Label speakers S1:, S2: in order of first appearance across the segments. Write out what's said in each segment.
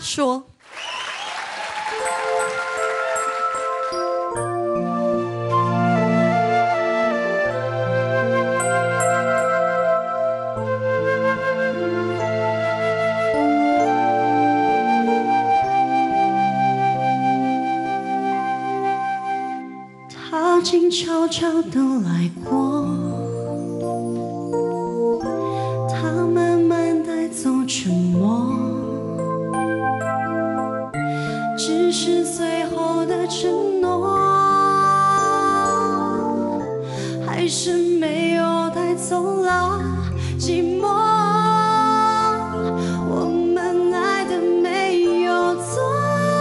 S1: 说。
S2: 他静悄悄地来过，他慢慢带走沉默，只是最后的承诺，还是没有带走了寂寞。我们爱的没有错，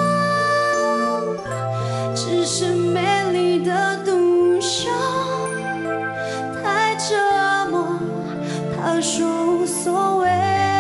S2: 只是美丽的独秀太折磨。他说无所谓，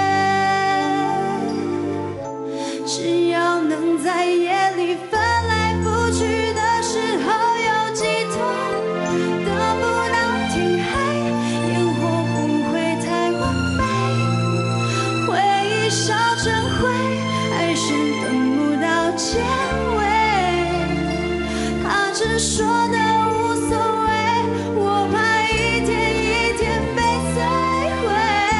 S2: 只要能在夜里翻来覆去的时候有寄托，得不到天黑，烟火不会太完美，回忆烧成灰，还是等不到结尾。他只说的无所谓，我怕一天一天被摧毁。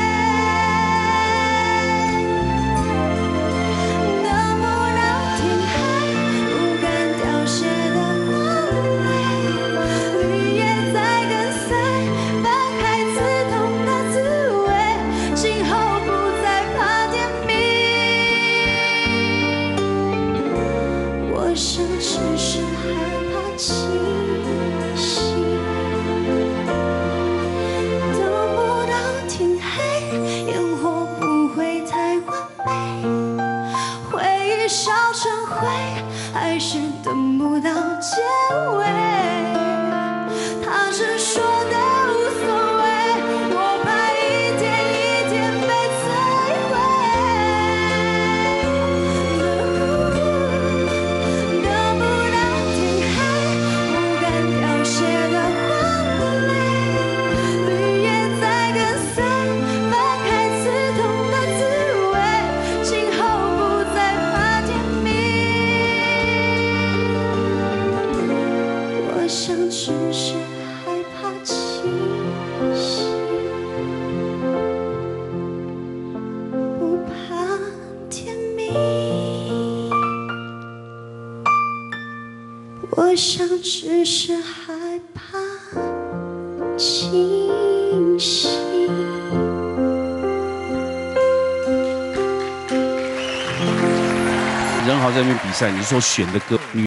S2: 等不到天黑，不敢凋谢的花蕾，绿叶在跟随，翻开刺痛的滋味，今后不再怕天明。我想只是害怕清醒，等不到天黑，烟火不会太完美，回忆烧成灰，还是等不到结尾。他只说的无所谓，我怕一天一天被摧毁。等不到天黑，不敢凋谢的花蕾，绿叶在跟随，翻开刺痛的滋味，今后不再怕天明。我想只是害怕清醒，不怕天明。我想只是害怕清醒。
S3: 任豪在那边比赛，你说选的歌，女